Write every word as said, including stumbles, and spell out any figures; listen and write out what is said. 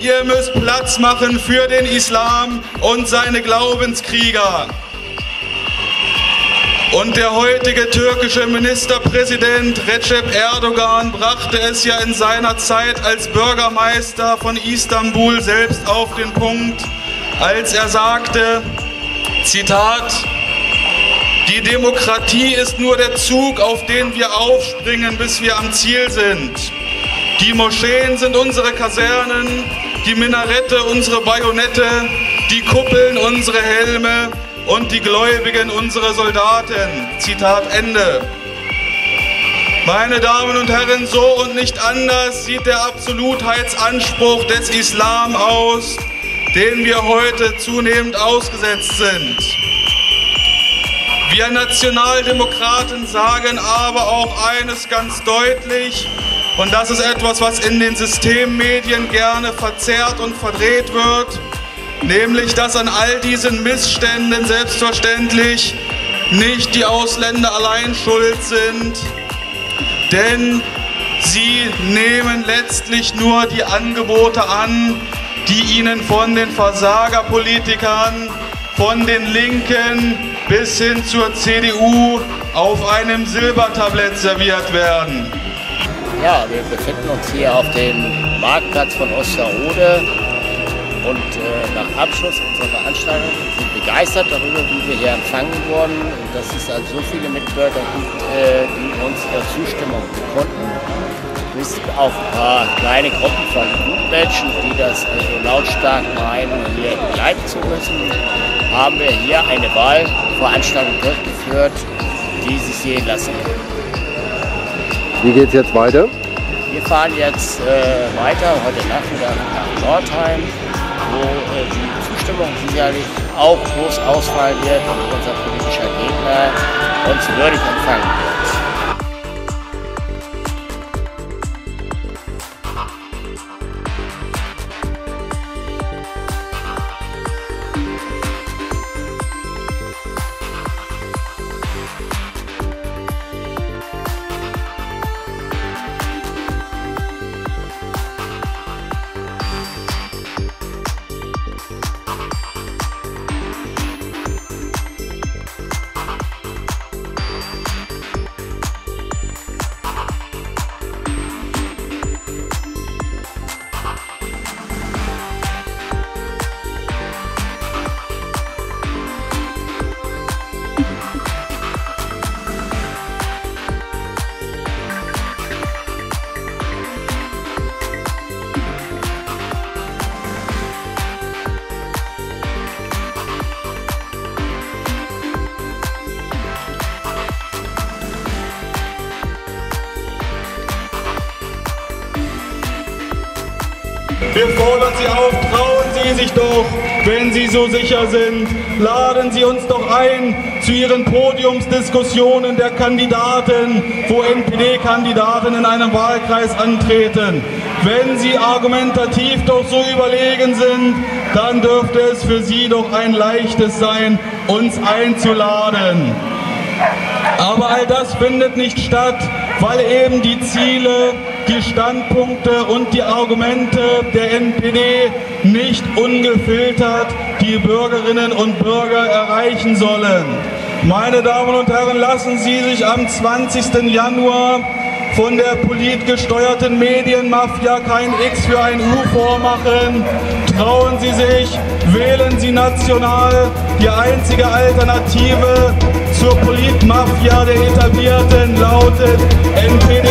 ihr müsst Platz machen für den Islam und seine Glaubenskrieger. Und der heutige türkische Ministerpräsident Recep Erdogan brachte es ja in seiner Zeit als Bürgermeister von Istanbul selbst auf den Punkt, als er sagte, Zitat, die Demokratie ist nur der Zug, auf den wir aufspringen, bis wir am Ziel sind. Die Moscheen sind unsere Kasernen, die Minarette unsere Bajonette, die Kuppeln unsere Helme und die Gläubigen unsere Soldaten. Zitat Ende. Meine Damen und Herren, so und nicht anders sieht der Absolutheitsanspruch des Islam aus, den wir heute zunehmend ausgesetzt sind. Wir Nationaldemokraten sagen aber auch eines ganz deutlich, und das ist etwas, was in den Systemmedien gerne verzerrt und verdreht wird, nämlich, dass an all diesen Missständen selbstverständlich nicht die Ausländer allein schuld sind, denn sie nehmen letztlich nur die Angebote an, die ihnen von den Versagerpolitikern, von den Linken bis hin zur C D U auf einem Silbertablett serviert werden. Ja, wir befinden uns hier auf dem Marktplatz von Osterode und äh, nach Abschluss unserer Veranstaltung sind wir begeistert darüber, wie wir hier empfangen wurden und dass es also so viele Mitbürger gibt, äh, die uns ihre Zustimmung bekunden. Bis auf ein paar kleine Gruppen von Gutmenschen, die das also lautstark meinen, hier begleiten zu müssen, haben wir hier eine Wahlveranstaltung durchgeführt, die sich sehen lassen kann. Wie geht es jetzt weiter? Wir fahren jetzt äh, weiter, heute Nachmittag nach Nordheim, wo äh, die Zustimmung sicherlich auch groß ausfallen wird und unser politischer Gegner uns würdig empfangen wird. Wir fordern Sie auf, trauen Sie sich doch, wenn Sie so sicher sind. Laden Sie uns doch ein zu Ihren Podiumsdiskussionen der Kandidaten, wo N P D-Kandidaten in einem Wahlkreis antreten. Wenn Sie argumentativ doch so überlegen sind, dann dürfte es für Sie doch ein leichtes sein, uns einzuladen. Aber all das findet nicht statt, weil eben die Ziele, die Standpunkte und die Argumente der N P D nicht ungefiltert die Bürgerinnen und Bürger erreichen sollen. Meine Damen und Herren, lassen Sie sich am zwanzigsten Januar von der politgesteuerten Medienmafia kein X für ein U vormachen. Trauen Sie sich, wählen Sie national. Die einzige Alternative zur Politmafia der Etablierten lautet N P D.